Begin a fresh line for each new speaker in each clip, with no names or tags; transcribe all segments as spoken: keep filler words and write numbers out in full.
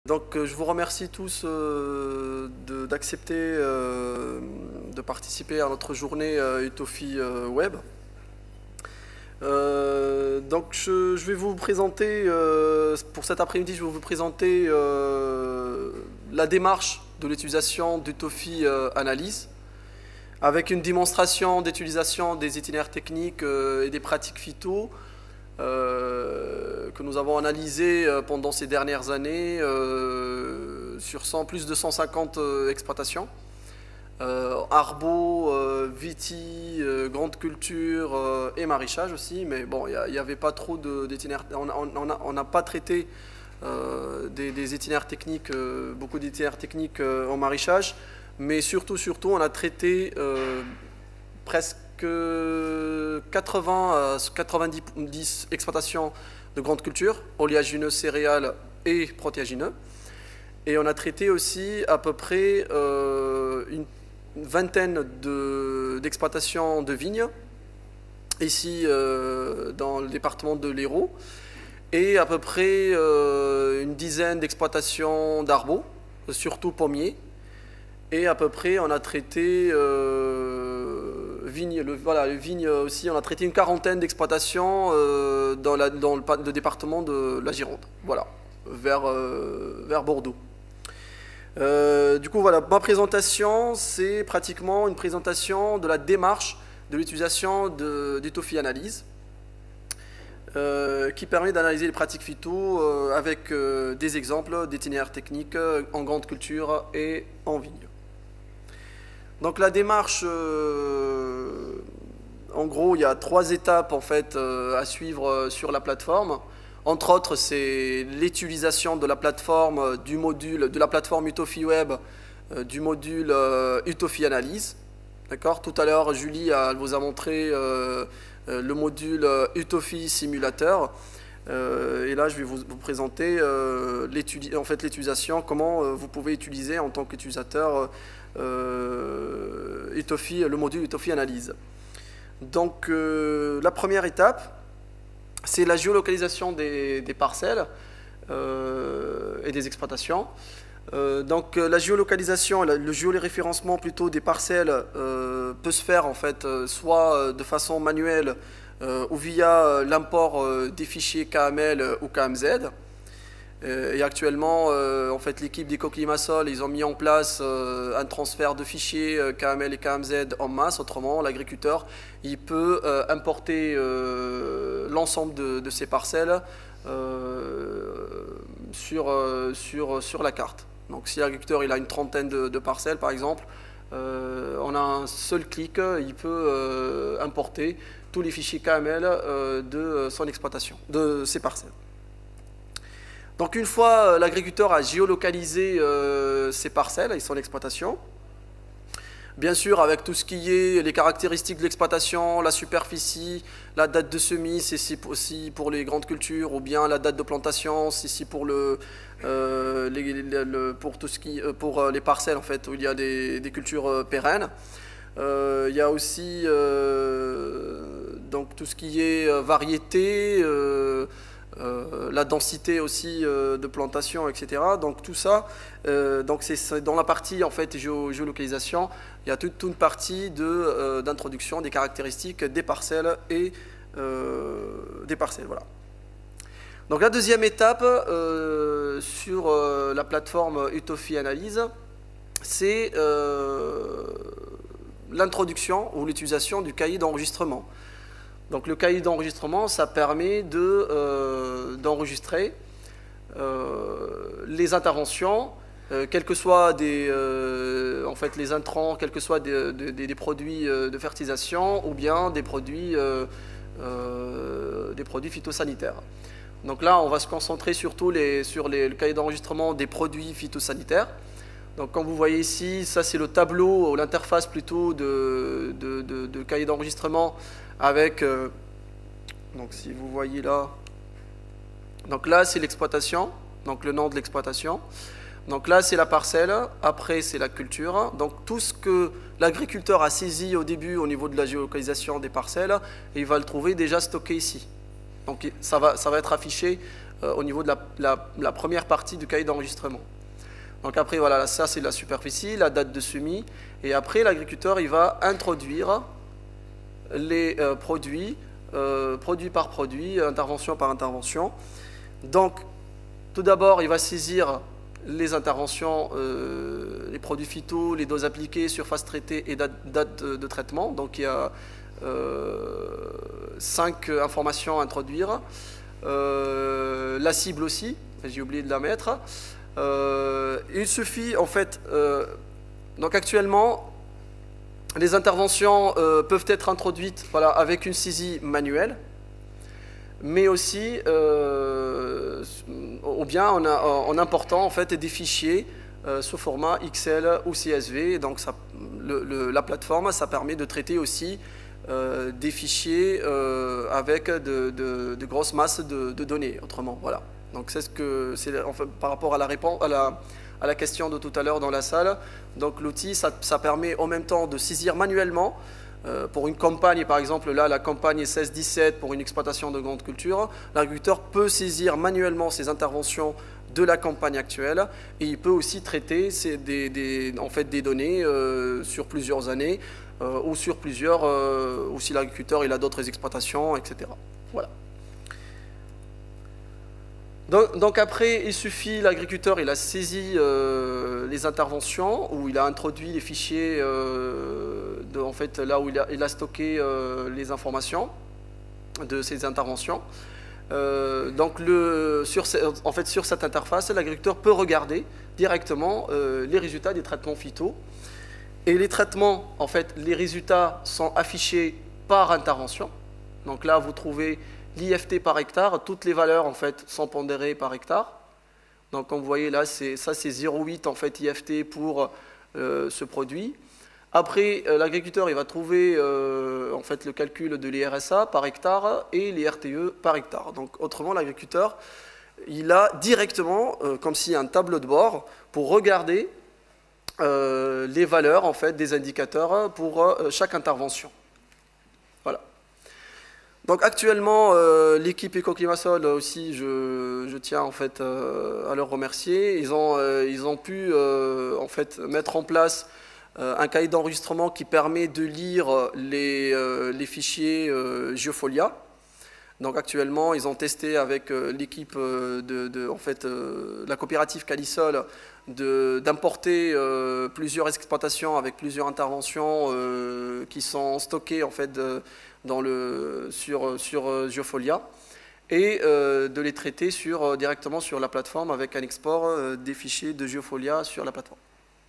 Donc euh, je vous remercie tous euh, d'accepter euh, de participer à notre journée euh, Utophie euh, Web. Euh, donc je, je vais vous présenter, euh, pour cet après-midi, je vais vous présenter euh, la démarche de l'utilisation d'Utophie euh, Analyse, avec une démonstration d'utilisation des itinéraires techniques euh, et des pratiques phyto euh, que nous avons analysées euh, pendant ces dernières années euh, sur cent, plus de cent cinquante euh, exploitations. Euh, arbo, euh, viti, euh, grande culture euh, et maraîchage aussi, mais bon, il n'y avait pas trop d'itinéraires, on n'a pas traité euh, des, des itinéraires techniques, euh, beaucoup d'itinéraires techniques euh, en maraîchage, mais surtout, surtout, on a traité euh, presque quatre-vingts à quatre-vingt-dix exploitations de grande culture, oléagineux, céréales et protéagineux, et on a traité aussi à peu près euh, une une vingtaine d'exploitations de, de vignes, ici euh, dans le département de l'Hérault, et à peu près euh, une dizaine d'exploitations d'arbres, surtout pommiers, et à peu près on a traité euh, vignes, le, voilà, le vigne aussi, on a traité une quarantaine d'exploitations euh, dans, la, dans le, le département de la Gironde, voilà, vers, euh, vers Bordeaux. Euh, du coup, voilà, ma présentation, c'est pratiquement une présentation de la démarche de l'utilisation d'Utophie Analyse, euh, qui permet d'analyser les pratiques phyto euh, avec euh, des exemples d'itinéraires techniques euh, en grande culture et en vigne. Donc la démarche, euh, en gros, il y a trois étapes en fait euh, à suivre sur la plateforme. Entre autres, c'est l'utilisation de la plateforme du module, de la plateforme Utophie Web, euh, du module euh, Utophie Analyse. D'accord. Tout à l'heure, Julie elle vous a montré euh, euh, le module euh, Utophie Simulateur. Euh, et là, je vais vous, vous présenter euh, en fait, l'utilisation, comment euh, vous pouvez utiliser en tant qu'utilisateur euh, Utophie, le module Utophie Analyse. Donc, euh, la première étape, c'est la géolocalisation des, des parcelles euh, et des exploitations. Euh, donc la géolocalisation, le géoréférencement plutôt des parcelles euh, peut se faire en fait euh, soit de façon manuelle euh, ou via l'import euh, des fichiers K M L ou K M Z. Euh, et actuellement, euh, en fait, l'équipe d'EcoClimaSol, ils ont mis en place euh, un transfert de fichiers euh, K M L et K M Z en masse. Autrement, l'agriculteur, il peut euh, importer euh, l'ensemble de, de ces parcelles euh, sur, euh, sur, sur la carte. Donc, si l'agriculteur il a une trentaine de, de parcelles, par exemple, euh, on a un seul clic, il peut euh, importer tous les fichiers K M L euh, de son exploitation, de ses parcelles. Donc une fois l'agriculteur a géolocalisé euh, ses parcelles et son exploitation, bien sûr avec tout ce qui est les caractéristiques de l'exploitation, la superficie, la date de semis, c'est ici aussi pour les grandes cultures, ou bien la date de plantation, c'est ici pour, le, euh, les, le, pour, tout ce qui, pour les parcelles en fait, où il y a des, des cultures pérennes. Euh, il y a aussi euh, donc, tout ce qui est variété, euh, Euh, la densité aussi euh, de plantation, et cetera. Donc tout ça, euh, donc c'est dans la partie en fait géo, géolocalisation, il y a toute, toute une partie d'introduction de, euh, des caractéristiques des parcelles et euh, des parcelles. Voilà. Donc la deuxième étape euh, sur euh, la plateforme Utophie Analyse, c'est euh, l'introduction ou l'utilisation du cahier d'enregistrement. Donc le cahier d'enregistrement, ça permet d'enregistrer de, euh, euh, les interventions, euh, quels que soient des, euh, en fait, les intrants, quels que soient des, des, des produits de fertilisation ou bien des produits, euh, euh, des produits phytosanitaires. Donc là, on va se concentrer surtout les, sur les, le cahier d'enregistrement des produits phytosanitaires. Donc comme vous voyez ici, ça c'est le tableau, l'interface plutôt de, de, de, de cahier d'enregistrement avec, euh, donc si vous voyez là, donc là c'est l'exploitation, donc le nom de l'exploitation. Donc là c'est la parcelle, après c'est la culture. Donc tout ce que l'agriculteur a saisi au début au niveau de la géolocalisation des parcelles, il va le trouver déjà stocké ici. Donc ça va, ça va être affiché euh, au niveau de la, la, la première partie du cahier d'enregistrement. Donc après, voilà, ça c'est la superficie, la date de semis, et après l'agriculteur il va introduire les euh, produits, euh, produit par produit, intervention par intervention. Donc tout d'abord, il va saisir les interventions, euh, les produits phyto, les doses appliquées, surface traitée et date, date de, de traitement. Donc il y a euh, cinq informations à introduire. Euh, la cible aussi, j'ai oublié de la mettre. Euh, il suffit en fait, euh, donc actuellement, les interventions euh, peuvent être introduites voilà, avec une saisie manuelle, mais aussi euh, ou bien en, en important en fait, des fichiers euh, sous format X L ou C S V. Donc ça, le, le, la plateforme, ça permet de traiter aussi euh, des fichiers euh, avec de, de, de grosses masses de, de données, autrement. Voilà. Donc c'est ce que c'est enfin, par rapport à la réponse à la, à la question de tout à l'heure dans la salle. Donc l'outil, ça, ça permet en même temps de saisir manuellement euh, pour une campagne, par exemple là la campagne seize dix-sept pour une exploitation de grande culture. L'agriculteur peut saisir manuellement ses interventions de la campagne actuelle et il peut aussi traiter ces, des, des, en fait, des données euh, sur plusieurs années euh, ou sur plusieurs, euh, ou si l'agriculteur il a d'autres exploitations, et cetera. Voilà. Donc, donc après, il suffit, l'agriculteur, il a saisi euh, les interventions, ou il a introduit les fichiers, euh, de, en fait, là où il a, il a stocké euh, les informations de ces interventions. Euh, donc le, sur, en fait, sur cette interface, l'agriculteur peut regarder directement euh, les résultats des traitements phyto. Et les traitements, en fait, les résultats sont affichés par intervention. Donc là, vous trouvez l'I F T par hectare, toutes les valeurs en fait sont pondérées par hectare. Donc comme vous voyez là, ça c'est zéro virgule huit en fait I F T pour euh, ce produit. Après, euh, l'agriculteur il va trouver euh, en fait le calcul de l'I R S A par hectare et les R T E par hectare. Donc autrement, l'agriculteur il a directement euh, comme si un tableau de bord pour regarder euh, les valeurs en fait des indicateurs pour euh, chaque intervention. Voilà. Donc actuellement, euh, l'équipe Ecoclimasol aussi, je, je tiens en fait euh, à leur remercier. Ils ont, euh, ils ont pu euh, en fait mettre en place euh, un cahier d'enregistrement qui permet de lire les, euh, les fichiers euh, Geofolia. Donc actuellement, ils ont testé avec euh, l'équipe de, de en fait, euh, la coopérative Calisol d'importer euh, plusieurs exploitations avec plusieurs interventions euh, qui sont stockées en fait de, dans le, sur, sur Geofolia et euh, de les traiter sur, directement sur la plateforme avec un export euh, des fichiers de Geofolia sur la plateforme.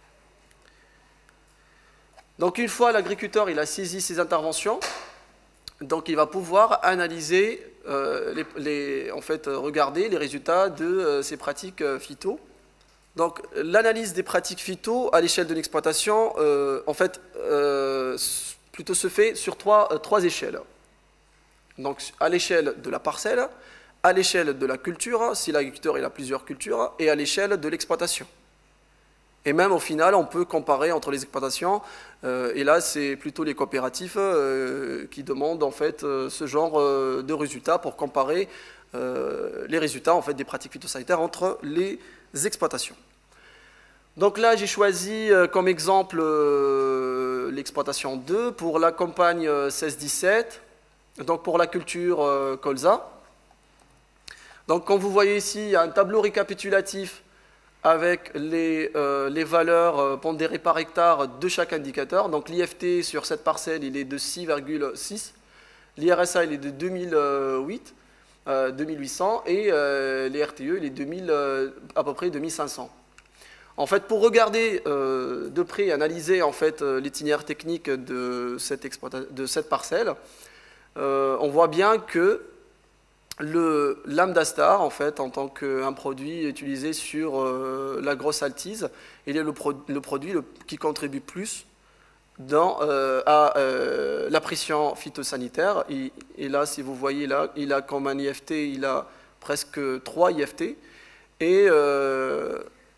Donc une fois l'agriculteur il a saisi ses interventions, donc il va pouvoir analyser, euh, les, les, en fait regarder les résultats de euh, ses pratiques euh, phyto. Donc l'analyse des pratiques phyto à l'échelle de l'exploitation, euh, en fait, euh, plutôt se fait sur trois, euh, trois échelles. Donc à l'échelle de la parcelle, à l'échelle de la culture, si l'agriculteur il a plusieurs cultures, et à l'échelle de l'exploitation. Et même au final, on peut comparer entre les exploitations, euh, et là c'est plutôt les coopératifs euh, qui demandent en fait euh, ce genre euh, de résultats pour comparer euh, les résultats en fait des pratiques phytosanitaires entre les exploitations. Donc là, j'ai choisi euh, comme exemple euh, l'exploitation deux pour la campagne euh, seize dix-sept, donc pour la culture euh, colza. Donc comme vous voyez ici, il y a un tableau récapitulatif avec les, euh, les valeurs euh, pondérées par hectare de chaque indicateur. Donc l'I F T sur cette parcelle, il est de six virgule six, l'I R S A, il est de deux mille huit, euh, deux mille huit cents, et euh, les R T E, il est deux mille, euh, à peu près deux mille cinq cents. En fait, pour regarder euh, de près et analyser en fait, euh, l'itinéraire technique de cette, de cette parcelle, euh, on voit bien que le lambda star, en fait, en tant qu'un produit utilisé sur euh, la grosse altise, il est le, pro le produit le, qui contribue plus dans, euh, à euh, la pression phytosanitaire. Et, et là, si vous voyez là, il a comme un I F T, il a presque trois I F T. Et euh,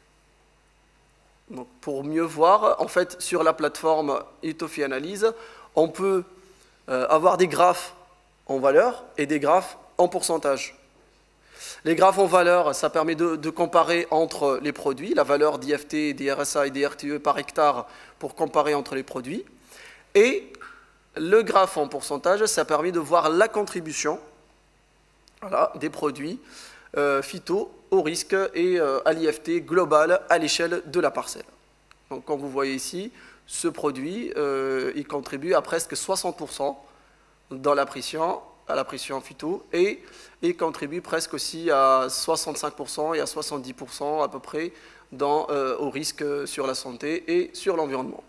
donc pour mieux voir, en fait, sur la plateforme Etofi Analyse, on peut euh, avoir des graphes en valeur et des graphes en pourcentage. Les graphes en valeur, ça permet de, de comparer entre les produits, la valeur d'I F T, D R S A et D R T E par hectare pour comparer entre les produits. Et le graphe en pourcentage, ça permet de voir la contribution voilà, des produits euh, phyto au risque et euh, à l'I F T global à l'échelle de la parcelle. Donc, comme vous voyez ici, ce produit, euh, il contribue à presque soixante pour cent dans la pression, à la pression phyto, et il contribue presque aussi à soixante-cinq pour cent et à soixante-dix pour cent à peu près dans, euh, au risque sur la santé et sur l'environnement.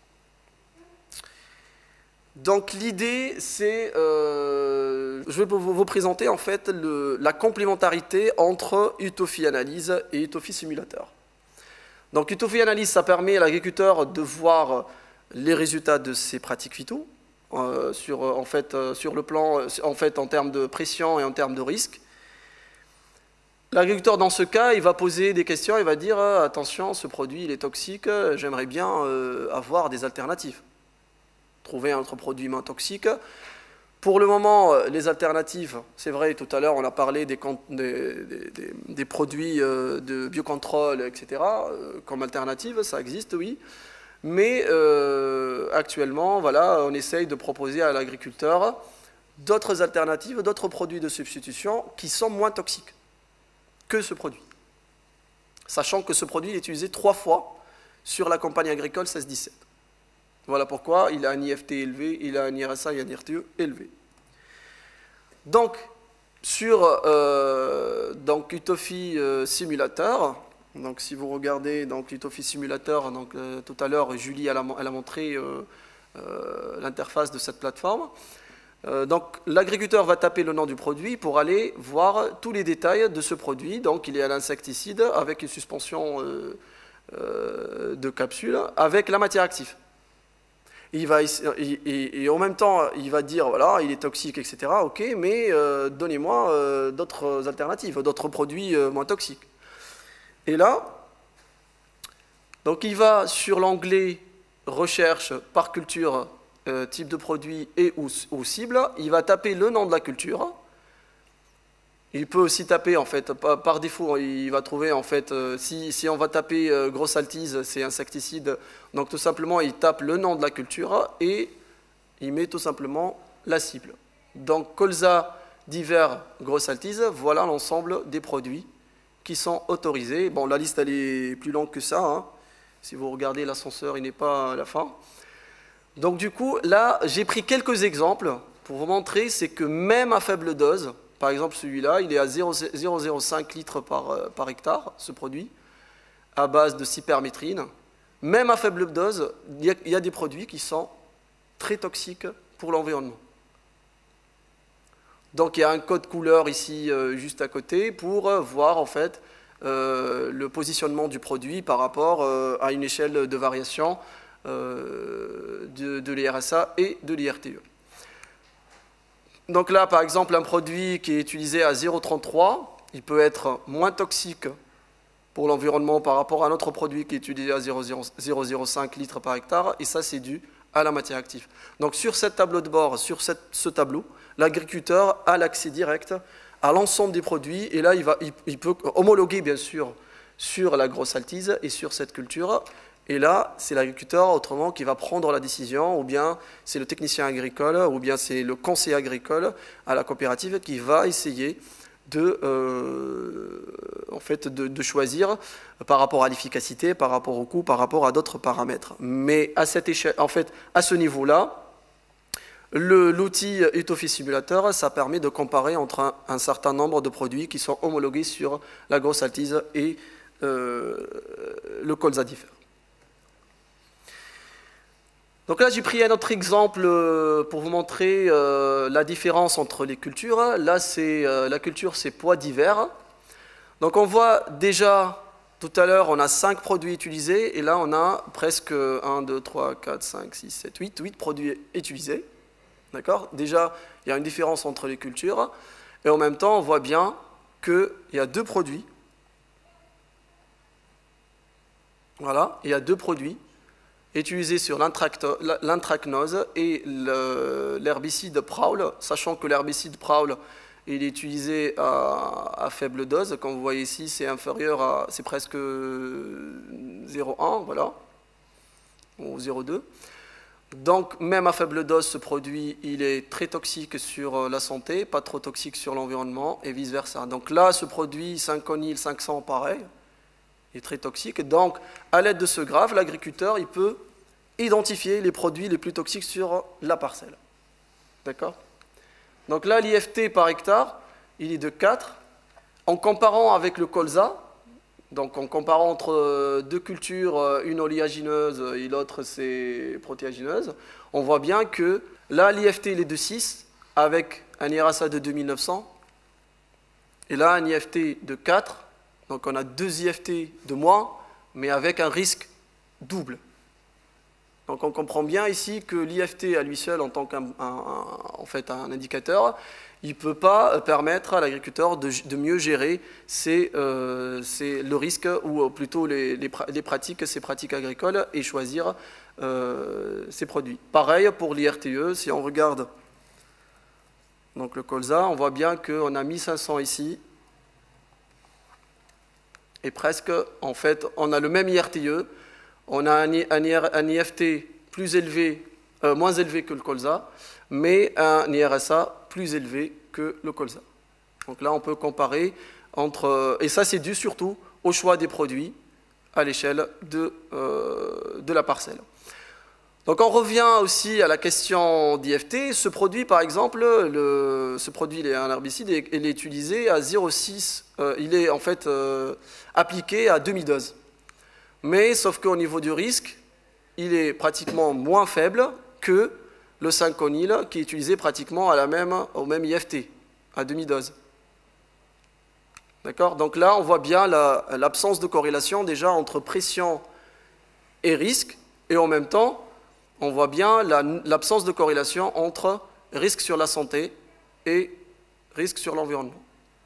Donc l'idée, c'est, euh, je vais vous, vous présenter en fait le, la complémentarité entre Utofi Analyse et Utofi Simulateur. Donc Utofi Analyse, ça permet à l'agriculteur de voir les résultats de ses pratiques phyto, euh, sur, en fait, euh, sur le plan, en fait, en termes de pression et en termes de risque. L'agriculteur, dans ce cas, il va poser des questions, il va dire euh, « Attention, ce produit, il est toxique, j'aimerais bien euh, avoir des alternatives. » Trouver un autre produit moins toxique. Pour le moment, les alternatives, c'est vrai, tout à l'heure, on a parlé des, des, des, des produits de biocontrôle, et cetera, comme alternative, ça existe, oui. Mais euh, actuellement, voilà, on essaye de proposer à l'agriculteur d'autres alternatives, d'autres produits de substitution qui sont moins toxiques que ce produit. Sachant que ce produit est utilisé trois fois sur la campagne agricole seize dix-sept. Voilà pourquoi il a un I F T élevé, il a un I R S A et un I R T E élevé. Donc, sur euh, donc, Utofi euh, Simulateur, donc, si vous regardez donc, Utofi Simulateur, donc, euh, tout à l'heure, Julie elle a, elle a montré euh, euh, l'interface de cette plateforme. Euh, donc, l'agriculteur va taper le nom du produit pour aller voir tous les détails de ce produit. Donc, il est à l'insecticide avec une suspension euh, euh, de capsule avec la matière active. Il va, et, et en même temps, il va dire, voilà, il est toxique, et cetera. Ok, mais euh, donnez-moi euh, d'autres alternatives, d'autres produits euh, moins toxiques. Et là, donc il va sur l'onglet recherche par culture, euh, type de produit et ou, ou cible. Il va taper le nom de la culture. Il peut aussi taper, en fait, par, par défaut, il va trouver, en fait, euh, si, si on va taper euh, grosse altise, c'est insecticide, donc tout simplement, il tape le nom de la culture et il met tout simplement la cible. Donc, colza divers grosse altise, voilà l'ensemble des produits qui sont autorisés. Bon, la liste, elle est plus longue que ça, hein. Si vous regardez l'ascenseur, il n'est pas à la fin. Donc, du coup, là, j'ai pris quelques exemples pour vous montrer, c'est que même à faible dose, par exemple, celui-là, il est à zéro virgule zéro cinq litres par, par hectare, ce produit, à base de cypermétrine. Même à faible dose, il y a, il y a des produits qui sont très toxiques pour l'environnement. Donc, il y a un code couleur ici, euh, juste à côté, pour euh, voir, en fait, euh, le positionnement du produit par rapport euh, à une échelle de variation euh, de, de l'I R S A et de l'I R T E. Donc là, par exemple, un produit qui est utilisé à zéro virgule trente-trois, il peut être moins toxique pour l'environnement par rapport à un autre produit qui est utilisé à zéro virgule zéro zéro cinq litres par hectare, et ça, c'est dû à la matière active. Donc sur cette tableau de bord, sur cette, ce tableau, l'agriculteur a l'accès direct à l'ensemble des produits, et là, il, va, il, il peut homologuer, bien sûr, sur la grosse altise et sur cette culture. Et là, c'est l'agriculteur, autrement, qui va prendre la décision, ou bien c'est le technicien agricole, ou bien c'est le conseiller agricole à la coopérative qui va essayer de, euh, en fait, de, de choisir par rapport à l'efficacité, par rapport au coût, par rapport à d'autres paramètres. Mais à cette échelle, en fait, à ce niveau-là, l'outil Utofi Simulateur, ça permet de comparer entre un, un certain nombre de produits qui sont homologués sur la grosse altise et euh, le colza diffère. Donc là, j'ai pris un autre exemple pour vous montrer euh, la différence entre les cultures. Là, c'est euh, la culture, c'est pois divers. Donc on voit déjà, tout à l'heure, on a cinq produits utilisés, et là, on a presque un, deux, trois, quatre, cinq, six, sept, huit, huit produits utilisés. D'accord ? Déjà, il y a une différence entre les cultures, et en même temps, on voit bien qu'il y a deux produits. Voilà, il y a deux produits utilisé sur l'anthracnose et l'herbicide Prowl, sachant que l'herbicide Prowl il est utilisé à, à faible dose. Comme vous voyez ici, c'est inférieur à, c'est presque zéro virgule un, voilà, ou zéro virgule deux. Donc, même à faible dose, ce produit, il est très toxique sur la santé, pas trop toxique sur l'environnement, et vice-versa. Donc là, ce produit cinquante cinq cents, pareil, il est très toxique. Donc, à l'aide de ce graphe, l'agriculteur, il peut identifier les produits les plus toxiques sur la parcelle. D'accord? Donc là, l'I F T par hectare, il est de quatre. En comparant avec le colza, donc en comparant entre deux cultures, une oléagineuse et l'autre c'est protéagineuse, on voit bien que là, l'I F T il est de six avec un I R S A de deux mille neuf cents. Et là, un I F T de quatre. Donc on a deux I F T de moins, mais avec un risque double. Donc on comprend bien ici que l'I F T à lui seul, en tant qu'un en fait, un indicateur, il ne peut pas permettre à l'agriculteur de, de mieux gérer ses, euh, ses, le risque, ou plutôt les, les, les pratiques, ses pratiques agricoles, et choisir euh, ses produits. Pareil pour l'I R T E, si on regarde donc le colza, on voit bien qu'on a mille cinq cents ici, et presque, en fait, on a le même I R T E, on a un, un, un I F T plus élevé, euh, moins élevé que le colza, mais un I R S A plus élevé que le colza. Donc là, on peut comparer entre... Et ça, c'est dû surtout au choix des produits à l'échelle de, euh, de la parcelle. Donc on revient aussi à la question d'I F T. Ce produit, par exemple, le, ce produit, il est un herbicide, et il est utilisé à zéro virgule six, euh, il est en fait euh, appliqué à demi-dose. Mais sauf qu'au niveau du risque, il est pratiquement moins faible que le cinquante qui est utilisé pratiquement à la même, au même I F T, à demi-dose. D'accord? Donc là, on voit bien l'absence la, de corrélation déjà entre pression et risque, et en même temps, on voit bien l'absence la, de corrélation entre risque sur la santé et risque sur l'environnement.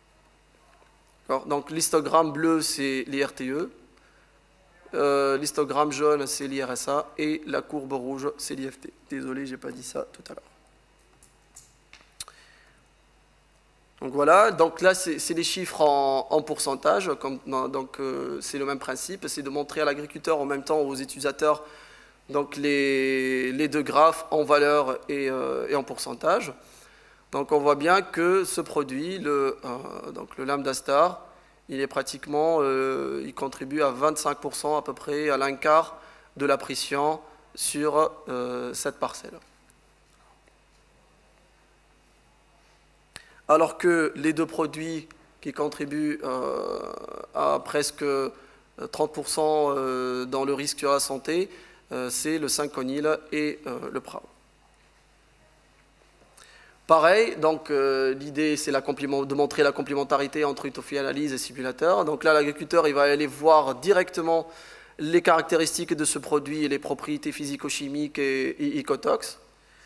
Donc l'histogramme bleu, c'est l'I R T E, euh, l'histogramme jaune, c'est l'I R S A, et la courbe rouge, c'est l'I F T. Désolé, je n'ai pas dit ça tout à l'heure. Donc voilà, donc là c'est les chiffres en, en pourcentage, comme, donc euh, c'est le même principe, c'est de montrer à l'agriculteur en même temps aux utilisateurs donc les, les deux graphes en valeur et, euh, et en pourcentage. Donc on voit bien que ce produit, le, euh, donc le Lambda Star, il est pratiquement, euh, il contribue à vingt-cinq pour cent à peu près, à l'un quart de la pression sur euh, cette parcelle. Alors que les deux produits qui contribuent euh, à presque trente pour cent euh, dans le risque sur la santé, euh, c'est le cinquante et euh, le P R A O. Pareil, donc euh, l'idée c'est de montrer la complémentarité entre utophianalyse et simulateur. Donc là, l'agriculteur il va aller voir directement les caractéristiques de ce produit et les propriétés physico-chimiques et, et écotox.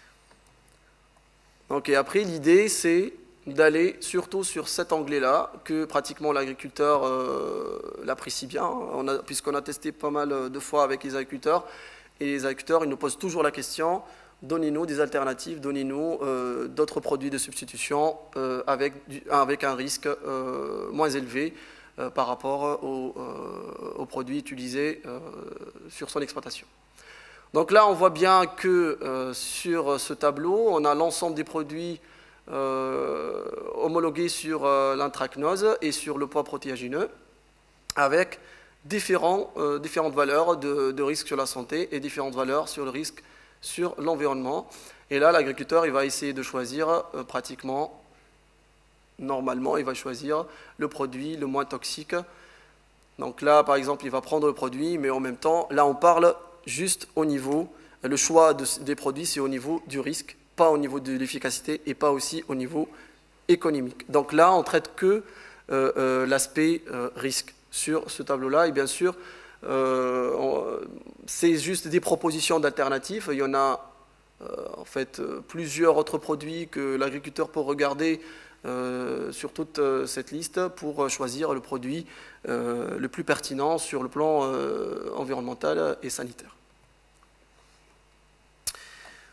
Donc, et après, l'idée c'est d'aller surtout sur cet anglais-là, que pratiquement l'agriculteur euh, l'apprécie bien, puisqu'on a testé pas mal de fois avec les agriculteurs, et les agriculteurs ils nous posent toujours la question: donnez-nous des alternatives, donnez-nous euh, d'autres produits de substitution euh, avec, du, avec un risque euh, moins élevé euh, par rapport aux, euh, aux produits utilisés euh, sur son exploitation. Donc là, on voit bien que euh, sur ce tableau, on a l'ensemble des produits euh, homologués sur euh, l'anthracnose et sur le poids protéagineux, avec différents, euh, différentes valeurs de, de risque sur la santé et différentes valeurs sur le risque sur l'environnement. Et là, l'agriculteur, il va essayer de choisir euh, pratiquement, normalement, il va choisir le produit le moins toxique. Donc là, par exemple, il va prendre le produit, mais en même temps, là, on parle juste au niveau, le choix de, des produits, c'est au niveau du risque, pas au niveau de l'efficacité et pas aussi au niveau économique. Donc là, on traite que euh, euh, l'aspect euh, risque sur ce tableau-là. Et bien sûr, Euh, c'est juste des propositions d'alternatives. Il y en a euh, en fait euh, plusieurs autres produits que l'agriculteur peut regarder euh, sur toute euh, cette liste pour choisir le produit euh, le plus pertinent sur le plan euh, environnemental et sanitaire.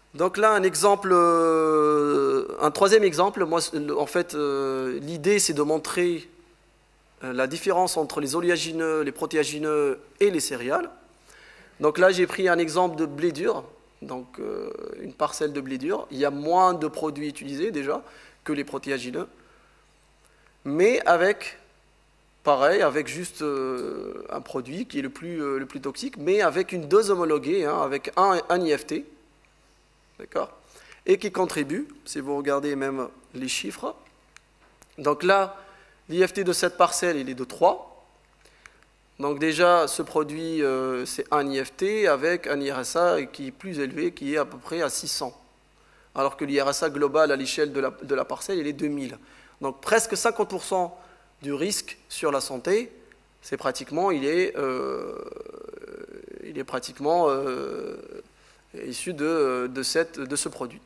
Donc là, un exemple, euh, un troisième exemple, moi, en fait, euh, l'idée, c'est de montrer euh, la différence entre les oléagineux, les protéagineux et les céréales. Donc là, j'ai pris un exemple de blé dur, donc euh, une parcelle de blé dur. Il y a moins de produits utilisés déjà que les protéagineux, mais avec, pareil, avec juste euh, un produit qui est le plus, euh, le plus toxique, mais avec une dose homologuée, hein, avec un, un I F T, d'accord, et qui contribue, si vous regardez même les chiffres. Donc là, l'I F T de cette parcelle, il est de trois. Donc déjà, ce produit, euh, c'est un I F T avec un I R S A qui est plus élevé, qui est à peu près à six cents. Alors que l'I R S A global à l'échelle de la, de la parcelle, il est deux mille. Donc presque cinquante pour cent du risque sur la santé, c'est pratiquement, il est, euh, il est pratiquement euh, issu de, de, cette, de ce produit,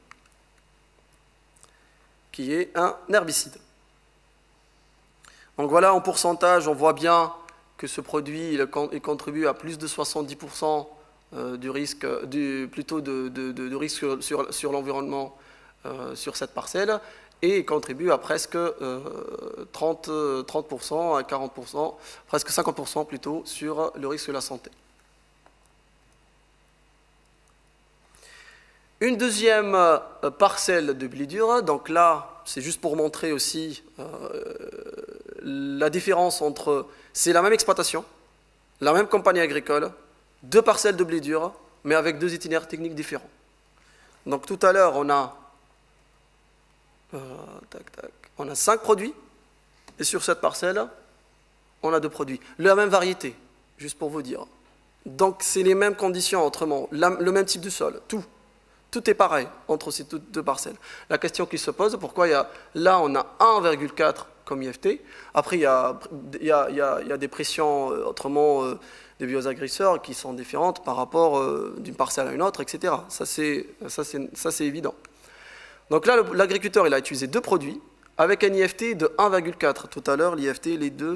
qui est un herbicide. Donc voilà, en pourcentage, on voit bien que ce produit il, il contribue à plus de soixante-dix pour cent du risque, du, plutôt de, de, de, de risque sur, sur, sur l'environnement euh, sur cette parcelle, et il contribue à presque euh, trente pour cent à quarante pour cent, presque cinquante pour cent plutôt, sur le risque de la santé. Une deuxième euh, parcelle de blé dur, donc là, c'est juste pour montrer aussi euh, la différence entre, c'est la même exploitation, la même compagnie agricole, deux parcelles de blé dur, mais avec deux itinéraires techniques différents. Donc tout à l'heure, on a, euh, tac, tac, on a cinq produits, et sur cette parcelle, on a deux produits. La même variété, juste pour vous dire. Donc c'est les mêmes conditions, autrement, la, le même type de sol, tout. Tout est pareil entre ces deux parcelles. La question qui se pose, pourquoi il y a, là on a un virgule quatre comme I F T, après il y a, il y a, il y a, il y a des pressions, euh, autrement euh, des bioagresseurs qui sont différentes par rapport euh, d'une parcelle à une autre, et cetera. Ça c'est évident. Donc là l'agriculteur il a utilisé deux produits avec un I F T de un virgule quatre. Tout à l'heure l'I F T, les deux,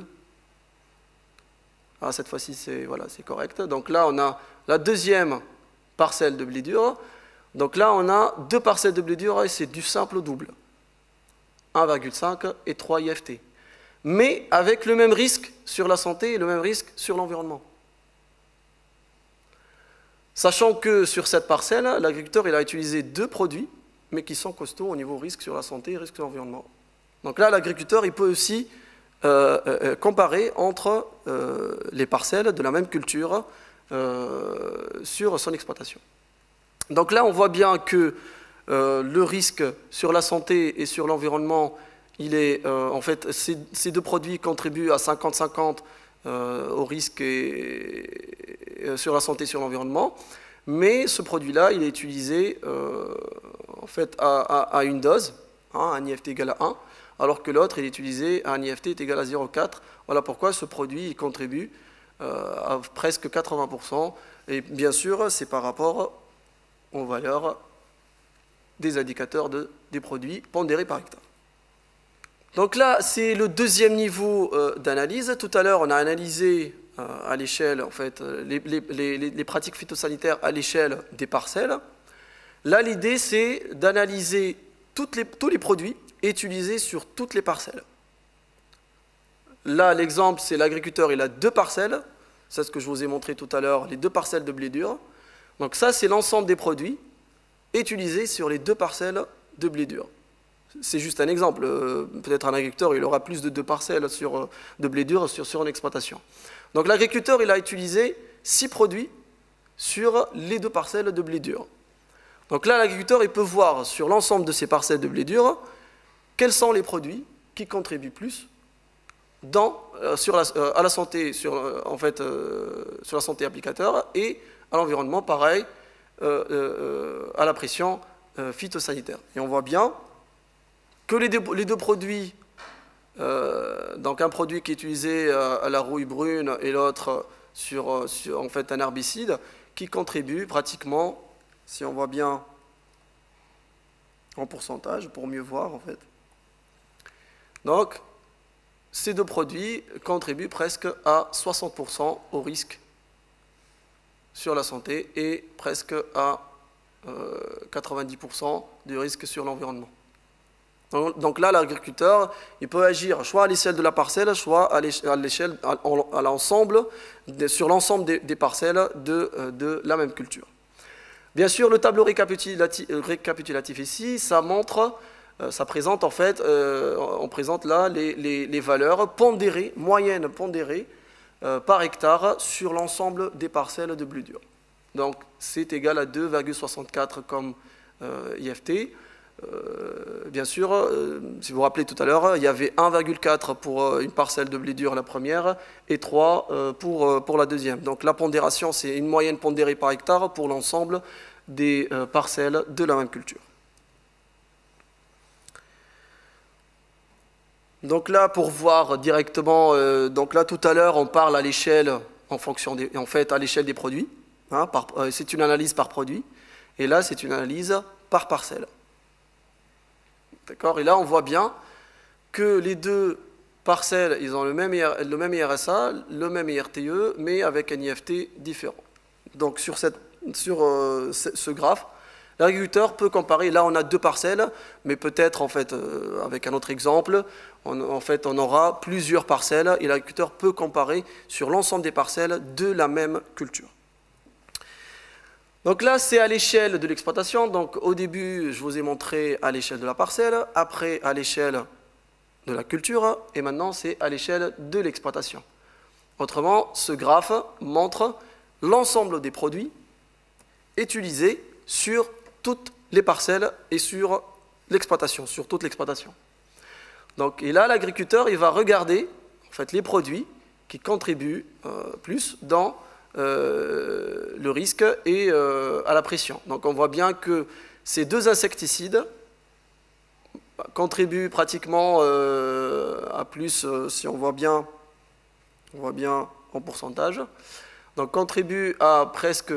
ah, cette fois-ci c'est voilà, c'est correct. Donc là on a la deuxième parcelle de blé dur. Donc là, on a deux parcelles de blé dur et c'est du simple au double. un virgule cinq et trois I F T. Mais avec le même risque sur la santé et le même risque sur l'environnement. Sachant que sur cette parcelle, l'agriculteur il a utilisé deux produits, mais qui sont costauds au niveau risque sur la santé et risque sur l'environnement. Donc là, l'agriculteur il peut aussi euh, euh, comparer entre euh, les parcelles de la même culture euh, sur son exploitation. Donc là, on voit bien que euh, le risque sur la santé et sur l'environnement, il est, euh, en fait, ces, ces deux produits contribuent à cinquante cinquante euh, au risque et, et, sur la santé et sur l'environnement. Mais ce produit-là, il est utilisé euh, en fait, à, à, à une dose, hein, un I F T égal à un, alors que l'autre, il est utilisé à un I F T égal à zéro virgule quatre. Voilà pourquoi ce produit il contribue euh, à presque quatre-vingts pour cent. Et bien sûr, c'est par rapport aux valeurs des indicateurs de, des produits pondérés par hectare. Donc là, c'est le deuxième niveau euh, d'analyse. Tout à l'heure, on a analysé euh, à l'échelle, en fait, les, les, les, les pratiques phytosanitaires à l'échelle des parcelles. Là, l'idée, c'est d'analyser tous les produits utilisés sur toutes les parcelles. Là, l'exemple, c'est l'agriculteur, il a deux parcelles. C'est ce que je vous ai montré tout à l'heure, les deux parcelles de blé dur. Donc ça, c'est l'ensemble des produits utilisés sur les deux parcelles de blé dur. C'est juste un exemple. Peut-être un agriculteur, il aura plus de deux parcelles sur, de blé dur sur, sur une exploitation. Donc l'agriculteur, il a utilisé six produits sur les deux parcelles de blé dur. Donc là, l'agriculteur, il peut voir sur l'ensemble de ces parcelles de blé dur quels sont les produits qui contribuent plus dans, euh, sur la, euh, à la santé, sur, euh, en fait, euh, sur la santé applicateur et à l'environnement, pareil, euh, euh, à la pression euh, phytosanitaire. Et on voit bien que les deux, les deux produits, euh, donc un produit qui est utilisé euh, à la rouille brune et l'autre sur, sur en fait, un herbicide, qui contribue pratiquement, si on voit bien en pourcentage, pour mieux voir en fait. Donc, ces deux produits contribuent presque à soixante pour cent au risque sur la santé et presque à euh, quatre-vingt-dix pour cent du risque sur l'environnement. Donc, donc là, l'agriculteur, il peut agir soit à l'échelle de la parcelle, soit à l'échelle, à l'ensemble, sur l'ensemble des, des parcelles de, de la même culture. Bien sûr, le tableau récapitulatif, récapitulatif ici, ça montre, ça présente en fait, euh, on présente là les, les, les valeurs pondérées, moyennes pondérées euh, par hectare sur l'ensemble des parcelles de blé dur. Donc c'est égal à deux virgule soixante-quatre comme euh, I F T. Euh, bien sûr, euh, si vous vous rappelez tout à l'heure, il y avait un virgule quatre pour euh, une parcelle de blé dur la première et trois euh, pour, euh, pour la deuxième. Donc la pondération, c'est une moyenne pondérée par hectare pour l'ensemble des euh, parcelles de la même culture. Donc là, pour voir directement, euh, donc là tout à l'heure, on parle à l'échelle en fonction des, en fait, à l'échelle des produits. Hein, euh, c'est une analyse par produit, et là, c'est une analyse par parcelle. D'accord? Et là, on voit bien que les deux parcelles, ils ont le même, le même I R S A, le même I R T E, mais avec un I F T différent. Donc sur, cette, sur euh, ce graphe, l'agriculteur peut comparer. Là, on a deux parcelles, mais peut-être, en fait, euh, avec un autre exemple, on, en fait, on aura plusieurs parcelles, et l'agriculteur peut comparer sur l'ensemble des parcelles de la même culture. Donc là, c'est à l'échelle de l'exploitation. Donc au début, je vous ai montré à l'échelle de la parcelle, après à l'échelle de la culture, et maintenant c'est à l'échelle de l'exploitation. Autrement, ce graphe montre l'ensemble des produits utilisés sur toutes les parcelles et sur l'exploitation, sur toute l'exploitation. Donc, et là, l'agriculteur, il va regarder en fait, les produits qui contribuent euh, plus dans Euh, le risque et euh, à la pression. Donc on voit bien que ces deux insecticides contribuent pratiquement euh, à plus, euh, si on voit bien, on voit bien en pourcentage, donc contribuent à presque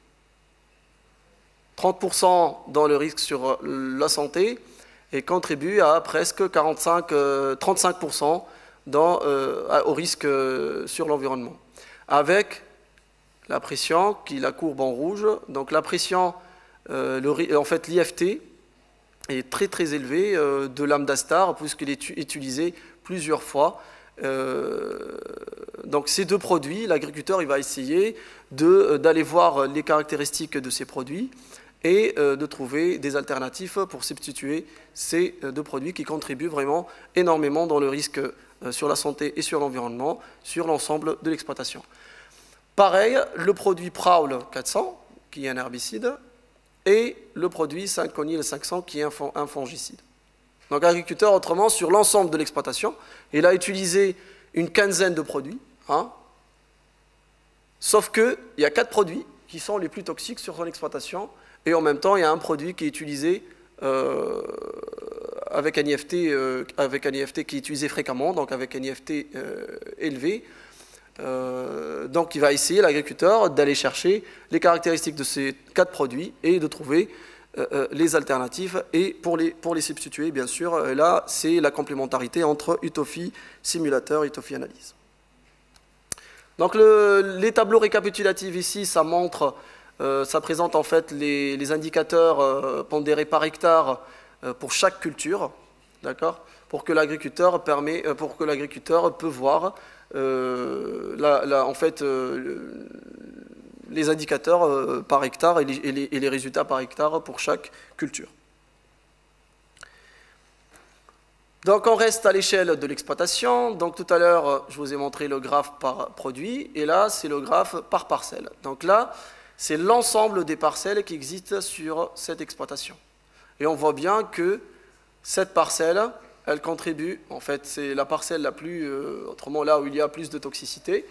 trente pour cent dans le risque sur la santé et contribuent à presque quarante-cinq, euh, trente-cinq pour cent dans, euh, au risque euh, sur l'environnement. Avec la pression, qui est la courbe en rouge. Donc la pression, euh, le, en fait l'I F T est très très élevé euh, de lambda star, puisqu'il est utilisé plusieurs fois. Euh, donc ces deux produits, l'agriculteur il va essayer d'aller voir les caractéristiques de ces produits et euh, de trouver des alternatives pour substituer ces deux produits qui contribuent vraiment énormément dans le risque euh, sur la santé et sur l'environnement, sur l'ensemble de l'exploitation. Pareil, le produit Prowl quatre cents, qui est un herbicide, et le produit Synconil cinq cents, qui est un fongicide. Donc l'agriculteur, autrement, sur l'ensemble de l'exploitation, il a utilisé une quinzaine de produits, hein, sauf qu'il y a quatre produits qui sont les plus toxiques sur son exploitation, et en même temps, il y a un produit qui est utilisé euh, avec, un I F T, euh, avec un I F T qui est utilisé fréquemment, donc avec un I F T euh, élevé. Euh, donc il va essayer, l'agriculteur, d'aller chercher les caractéristiques de ces quatre produits et de trouver euh, euh, les alternatives et pour les, pour les substituer, bien sûr. Euh, là, c'est la complémentarité entre Utofi simulateur et Utofi analyse. Donc le, les tableaux récapitulatifs ici, ça montre, euh, ça présente en fait les, les indicateurs euh, pondérés par hectare euh, pour chaque culture, d'accord, pour que l'agriculteur permet, euh, pour que l'agriculteur peut voir Euh, là, là, en fait, euh, les indicateurs euh, par hectare et les, et, les, et les résultats par hectare pour chaque culture. Donc on reste à l'échelle de l'exploitation. Donc tout à l'heure, je vous ai montré le graphe par produit, et là, c'est le graphe par parcelle. Donc là, c'est l'ensemble des parcelles qui existent sur cette exploitation. Et on voit bien que cette parcelle, elle contribue, en fait, c'est la parcelle la plus, euh, autrement là où il y a plus de toxicité,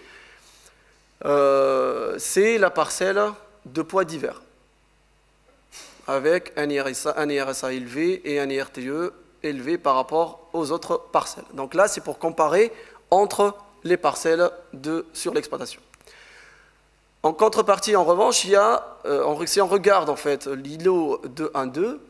euh, c'est la parcelle de poids divers, avec un I R S A, un I R S A élevé et un I R T E élevé par rapport aux autres parcelles. Donc là, c'est pour comparer entre les parcelles de, sur l'exploitation. En contrepartie, en revanche, il y a, euh, si on regarde en fait l'I L O deux un deux,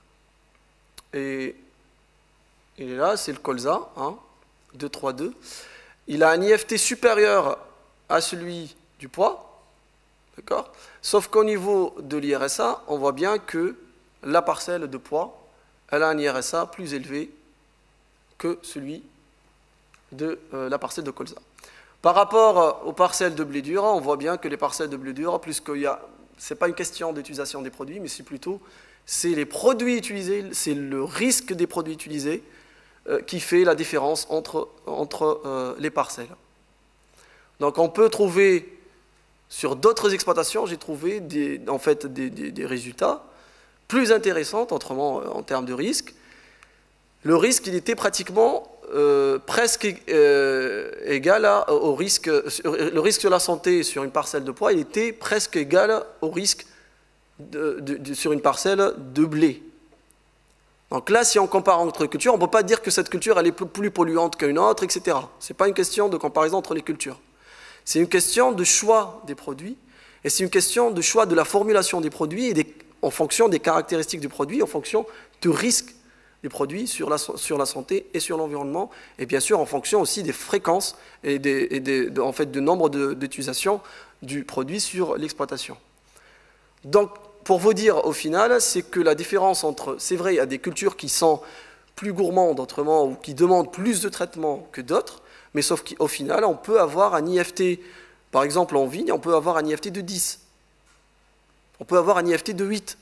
et il est là, c'est le colza, hein, deux trois deux. Il a un I F T supérieur à celui du poids, D'accord? Sauf qu'au niveau de l'I R S A, on voit bien que la parcelle de poids, elle a un I R S A plus élevé que celui de euh, la parcelle de colza. Par rapport aux parcelles de blé dur, on voit bien que les parcelles de blé dur, plus qu'il y a, c'est pas une question d'utilisation des produits, mais c'est plutôt, c'est les produits utilisés, c'est le risque des produits utilisés euh, qui fait la différence entre, entre euh, les parcelles. Donc on peut trouver, sur d'autres exploitations, j'ai trouvé des, en fait des, des, des résultats plus intéressants, autrement en termes de risque. Le risque, il était pratiquement euh, presque euh, égal à, au risque, le risque sur la santé sur une parcelle de pois, il était presque égal au risque de, de, de, sur une parcelle de blé. Donc là, si on compare entre cultures, on ne peut pas dire que cette culture elle est plus polluante qu'une autre, et cetera. Ce n'est pas une question de comparaison entre les cultures. C'est une question de choix des produits, et c'est une question de choix de la formulation des produits, et des, en fonction des caractéristiques du produit, en fonction du risque des produits sur la, sur la santé et sur l'environnement, et bien sûr en fonction aussi des fréquences et, des, et des, de, en fait, du nombre d'utilisations du produit sur l'exploitation. Donc, pour vous dire au final, c'est que la différence entre, c'est vrai, il y a des cultures qui sont plus gourmandes autrement, ou qui demandent plus de traitement que d'autres, mais sauf qu'au final, on peut avoir un I F T, par exemple en vigne, on peut avoir un I F T de dix. On peut avoir un I F T de huit.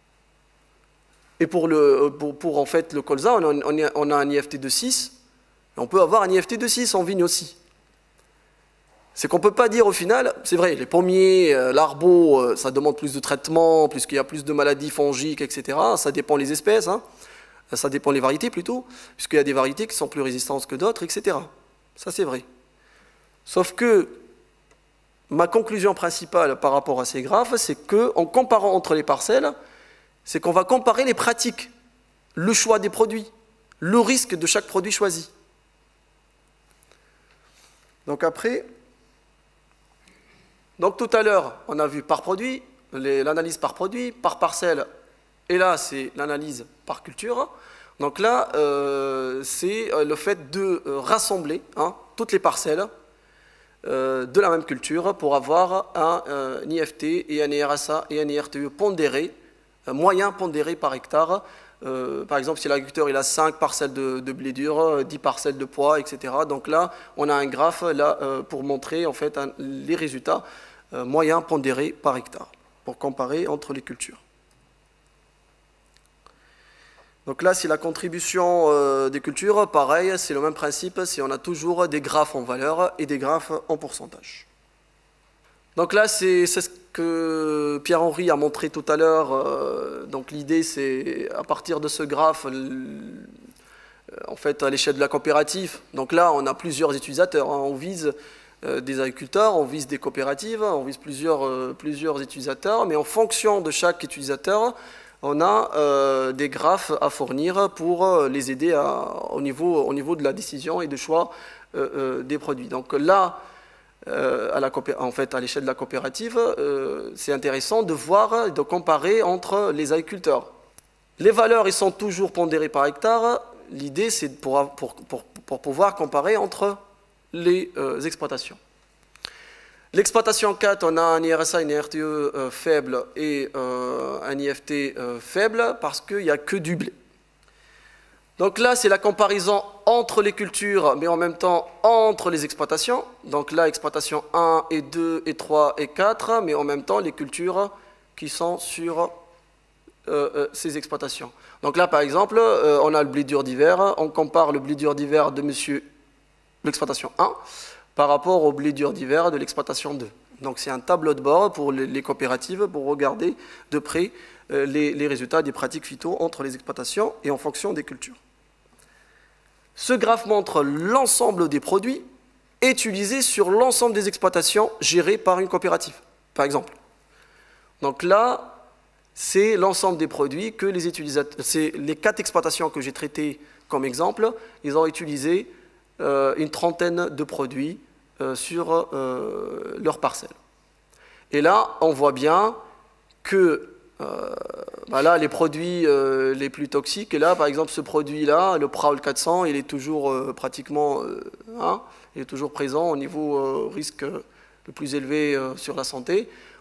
Et pour, le, pour, pour en fait le colza, on a, on a un I F T de six, et on peut avoir un I F T de six en vigne aussi. C'est qu'on ne peut pas dire au final, c'est vrai, les pommiers, l'arbo, ça demande plus de traitement, puisqu'il y a plus de maladies fongiques, et cetera. Ça dépend des espèces, hein. Ça dépend des variétés plutôt, puisqu'il y a des variétés qui sont plus résistantes que d'autres, et cetera. Ça c'est vrai. Sauf que ma conclusion principale par rapport à ces graphes, c'est qu'en comparant entre les parcelles, c'est qu'on va comparer les pratiques, le choix des produits, le risque de chaque produit choisi. Donc après, donc tout à l'heure, on a vu par produit, l'analyse par produit, par parcelle, et là c'est l'analyse par culture. Donc là, euh, c'est le fait de rassembler hein, toutes les parcelles euh, de la même culture pour avoir un, euh, un I F T et un I R S A et un I R T E pondéré, moyen pondéré par hectare. Euh, par exemple, si l'agriculteur il a cinq parcelles de, de blé dur, dix parcelles de pois, et cetera. Donc là, on a un graphe là, euh, pour montrer en fait, un, les résultats euh, moyens pondérés par hectare, pour comparer entre les cultures. Donc là, c'est la contribution euh, des cultures. Pareil, c'est le même principe, c'est on a toujours des graphes en valeur et des graphes en pourcentage. Donc là, c'est ce que Pierre-Henri a montré tout à l'heure. Euh, donc l'idée, c'est à partir de ce graphe, en fait, à l'échelle de la coopérative. Donc là, on a plusieurs utilisateurs. Hein. On vise euh, des agriculteurs, on vise des coopératives, on vise plusieurs, euh, plusieurs utilisateurs. Mais en fonction de chaque utilisateur, on a euh, des graphes à fournir pour euh, les aider à, au, niveau, au niveau de la décision et de choix euh, euh, des produits. Donc là, Euh, à la en fait, à l'échelle de la coopérative, euh, c'est intéressant de voir, de comparer entre les agriculteurs. Les valeurs, ils sont toujours pondérées par hectare. L'idée, c'est pour, pour, pour, pour pouvoir comparer entre les euh, exploitations. L'exploitation quatre, on a un I R S A, une I R T E euh, faible et euh, un I F T euh, faible parce qu'il n'y a que du blé. Donc là, c'est la comparaison entre les cultures, mais en même temps entre les exploitations. Donc là, exploitation un et deux et trois et quatre, mais en même temps les cultures qui sont sur euh, euh, ces exploitations. Donc là, par exemple, euh, on a le blé dur d'hiver. On compare le blé dur d'hiver de monsieur l'exploitation un par rapport au blé dur d'hiver de l'exploitation deux. Donc c'est un tableau de bord pour les, les coopératives pour regarder de près euh, les, les résultats des pratiques phyto entre les exploitations et en fonction des cultures. Ce graphe montre l'ensemble des produits utilisés sur l'ensemble des exploitations gérées par une coopérative, par exemple. Donc là, c'est l'ensemble des produits que les utilisateurs, c'est les quatre exploitations que j'ai traitées comme exemple, ils ont utilisé euh, une trentaine de produits euh, sur euh, leur parcelle. Et là, on voit bien que Euh, bah là, les produits euh, les plus toxiques, et là, par exemple, ce produit-là, le Praol quatre cents, il est toujours euh, pratiquement, euh, hein, il est toujours présent au niveau euh, risque euh, le plus élevé euh, sur la santé.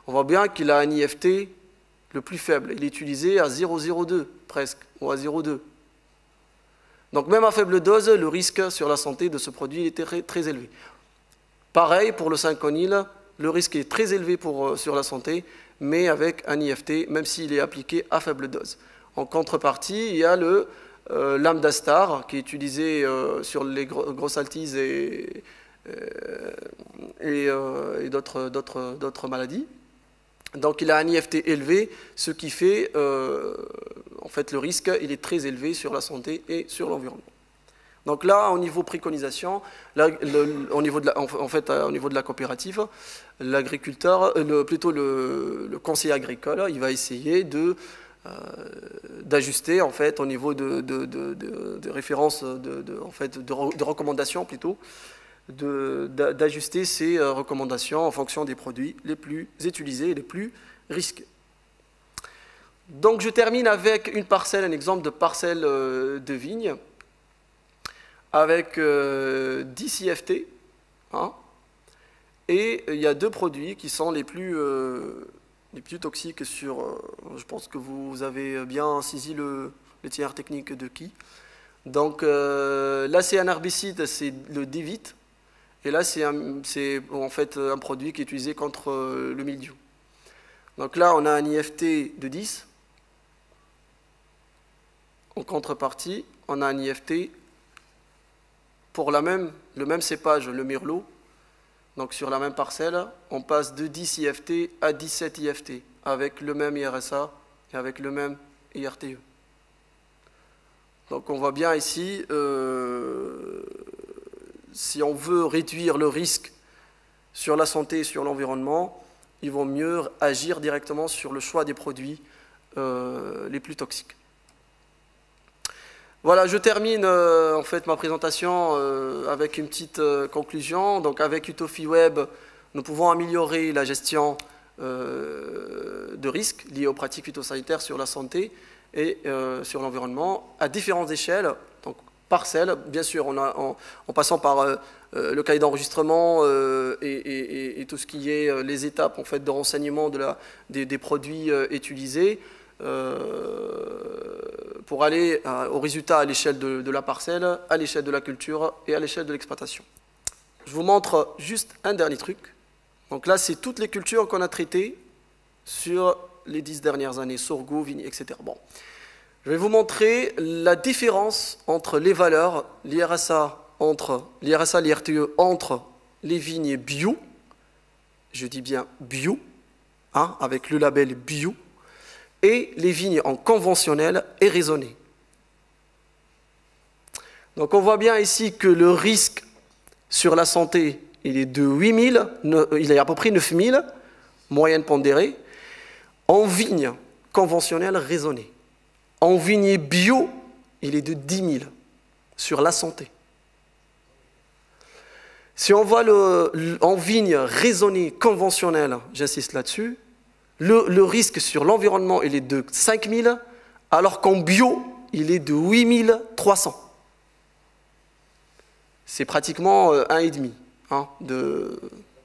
on voit bien qu'il a un I F T le plus faible. Il est utilisé à zéro virgule zéro deux presque, ou à zéro virgule deux. Donc même à faible dose, le risque sur la santé de ce produit était très, très élevé. Pareil pour le cinquanil, le risque est très élevé pour, sur la santé, mais avec un I F T, même s'il est appliqué à faible dose. En contrepartie, il y a le euh, Lambda-Star, qui est utilisé euh, sur les gros, grosses altises et, euh, et, euh, et d'autres maladies. Donc il a un I F T élevé, ce qui fait, euh, en fait, le risque, il est très élevé sur la santé et sur l'environnement. Donc là, au niveau préconisation, là, le, au, niveau de la, en fait, au niveau de la coopérative, l'agriculteur, euh, plutôt le, le conseiller agricole, il va essayer de euh, d'ajuster en fait au niveau de, de, de, de, de références, de, de, en fait, de, de recommandations plutôt, d'ajuster ces recommandations en fonction des produits les plus utilisés et les plus risqués. Donc je termine avec une parcelle, un exemple de parcelle de vigne avec euh, dix I F T, hein, et il y a deux produits qui sont les plus, euh, les plus toxiques sur, euh, je pense que vous avez bien saisi l'itinéraire technique de qui. Donc euh, là c'est un herbicide, c'est le Divit. Et là, c'est en fait un produit qui est utilisé contre euh, le mildiou. Donc là, on a un I F T de dix. En contrepartie, on a un I F T pour la même, le même cépage, le Merlot. Donc sur la même parcelle, on passe de dix I F T à dix-sept I F T, avec le même I R S A et avec le même I R T E. Donc on voit bien ici... Euh, si on veut réduire le risque sur la santé et sur l'environnement, il vaut mieux agir directement sur le choix des produits euh, les plus toxiques. Voilà, je termine euh, en fait ma présentation euh, avec une petite euh, conclusion. Donc avec UtophiWeb, nous pouvons améliorer la gestion euh, de risques liés aux pratiques phytosanitaires sur la santé et euh, sur l'environnement à différentes échelles. Donc, parcelles, bien sûr, on a, en, en passant par euh, le cahier d'enregistrement euh, et, et, et tout ce qui est euh, les étapes en fait, de renseignement de la, des, des produits euh, utilisés, euh, pour aller euh, au résultat à l'échelle de, de la parcelle, à l'échelle de la culture et à l'échelle de l'exploitation. Je vous montre juste un dernier truc. Donc là, c'est toutes les cultures qu'on a traitées sur les dix dernières années, sorgho, vigne, et cetera. Bon. Je vais vous montrer la différence entre les valeurs, l'I R S A, entre l'I R S A, l'I R T E, entre les vignes bio, je dis bien bio, hein, avec le label bio, et les vignes en conventionnel et raisonné. Donc on voit bien ici que le risque sur la santé, il est de huit mille, il est à peu près neuf mille, moyenne pondérée, en vigne conventionnelle raisonnée. En vigne bio, il est de dix mille sur la santé. Si on voit le, le, en vigne raisonnée conventionnelle, j'insiste là-dessus, le, le risque sur l'environnement, il est de cinq mille, alors qu'en bio, il est de huit mille trois cents. C'est pratiquement un virgule cinq. Hein, de...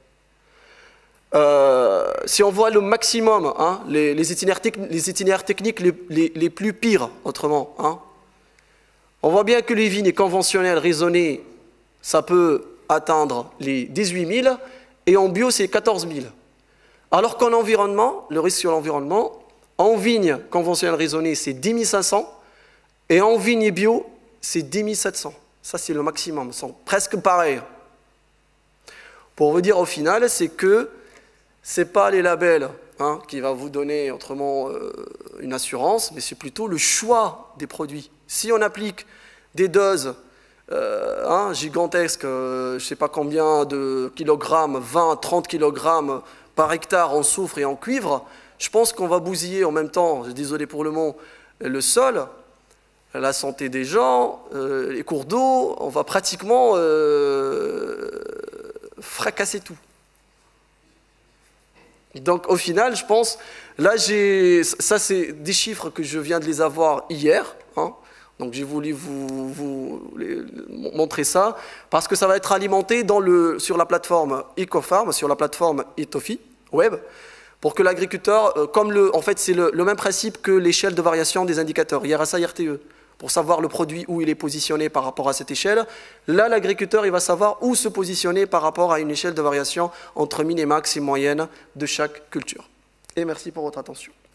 Euh, si on voit le maximum, hein, les, les, itinéraires les itinéraires techniques les, les, les plus pires, autrement, hein, on voit bien que les vignes conventionnelles raisonnées, ça peut atteindre les dix-huit mille, et en bio, c'est quatorze mille. Alors qu'en environnement, le risque sur l'environnement, en vigne conventionnelle raisonnée, c'est dix mille cinq cents, et en vigne bio, c'est dix mille sept cents. Ça, c'est le maximum, ils sont presque pareils. Pour vous dire au final, c'est que ce n'est pas les labels hein, qui vont vous donner autrement euh, une assurance, mais c'est plutôt le choix des produits. Si on applique des doses euh, hein, gigantesques, euh, je ne sais pas combien de kilogrammes, vingt, trente kilogrammes par hectare en soufre et en cuivre, je pense qu'on va bousiller en même temps, désolé pour le mot, le sol, la santé des gens, euh, les cours d'eau, on va pratiquement euh, fracasser tout. Donc au final, je pense, là j'ai, ça c'est des chiffres que je viens de les avoir hier, hein, donc j'ai voulu vous, vous les, montrer ça, parce que ça va être alimenté dans le, sur la plateforme EcoFarm, sur la plateforme Etofi Web, Pour que l'agriculteur, euh, comme le, en fait c'est le, le même principe que l'échelle de variation des indicateurs, I R S A, I R T E, pour savoir le produit où il est positionné par rapport à cette échelle, là l'agriculteur il va savoir où se positionner par rapport à une échelle de variation entre min et max et moyenne de chaque culture. Et merci pour votre attention.